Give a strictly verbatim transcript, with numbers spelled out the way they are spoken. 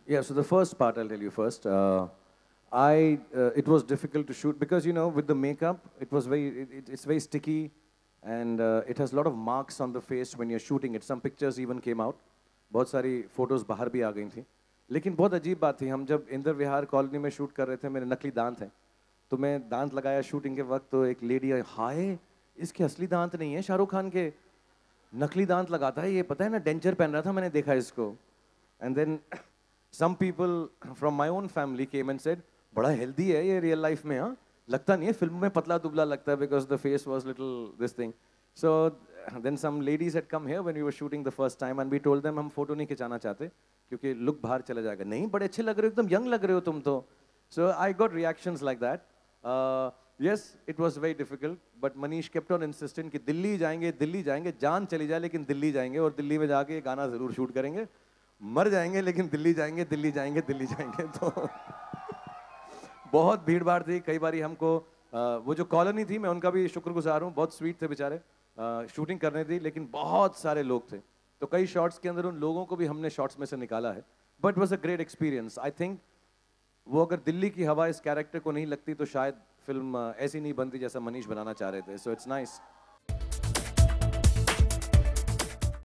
Yeah, so the first part I'll tell you first. Uh, I uh, it was difficult to shoot because you know with the makeup it was very it, it- it's very sticky and uh, it has a lot of marks on the face when you're shooting it. Some pictures even came out. बहुत सारी photos बाहर भी आ गई थी. लेकिन बहुत अजीब बात थी हम जब इंदिर विहार कॉलोनी में शूट कर रहे थे मेरे नकली दांत हैं तो मैं दांत लगाया शूटिंग के वक्त तो एक लेडी आई हाय इसके असली दांत नहीं है शाहरुख खान के नकली दांत लगाता है ये पता है ना डेंचर पहन रहा था मैंने देखा इसको and then some people from my own family came and said बड़ा healthy है ये real life में हाँ लगता नहीं है फिल्म में पतला दुबला लगता है because the face was little this thing so then some ladies had come here when we were shooting the first time and we told them हम फोटो नहीं खिंचाना चाहते क्योंकि लुक बाहर चला जाएगा नहीं बड़े अच्छे लग रहे हो एकदम यंग लग रहे हो तुम तो so I got reactions like that uh, yes it was very difficult but Manish kept on insisting कि दिल्ली जाएंगे दिल्ली जाएंगे जान चली जाए लेकिन दिल्ली जाएंगे और दिल्ली में जाके गाना जरूर शूट करेंगे मर जाएंगे लेकिन दिल्ली जाएंगे दिल्ली जाएंगे दिल्ली जाएंगे तो बहुत भीड़ भाड़ थी कई बारी हमको अ, वो जो कॉलोनी थी मैं उनका भी शुक्रगुजार हूँ बहुत स्वीट थे बेचारे शूटिंग करने थी लेकिन बहुत सारे लोग थे तो कई शॉट्स के अंदर उन लोगों को भी हमने शॉट्स में से निकाला है but was a great experience I think वो अगर दिल्ली की हवा इस कैरेक्टर को नहीं लगती तो शायद फिल्म अ, ऐसी नहीं बनती जैसा मनीष बनाना चाह रहे थे सो इट्स नाइस